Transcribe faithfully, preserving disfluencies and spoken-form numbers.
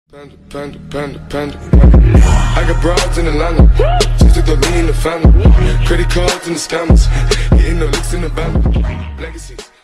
Panda, panda, panda, panda. I got broads in Atlanta, just to throw me in the family. Credit cards and the scammers, getting no licks in the band. Legacies.